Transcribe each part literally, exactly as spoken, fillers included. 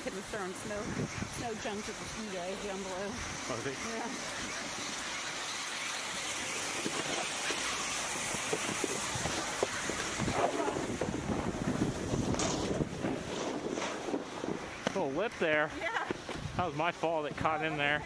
in the throwing snow, snow chunks at the ski guys down below. Was he? Yeah. Little lip there. Yeah. That was my fault that caught in there.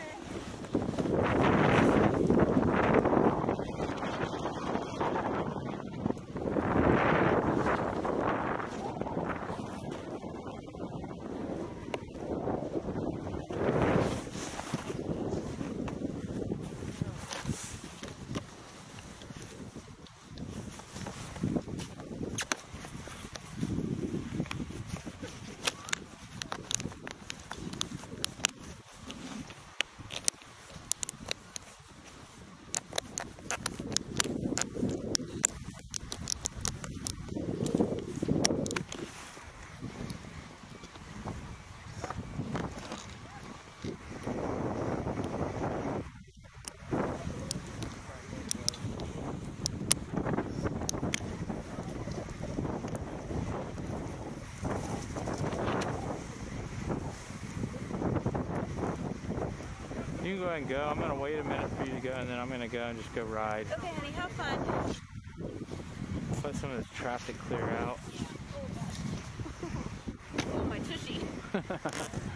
You can go ahead and go. I'm going to wait a minute for you to go, and then I'm going to go and just go ride. Okay, honey, have fun. Let some of this traffic clear out. Oh, my tushy.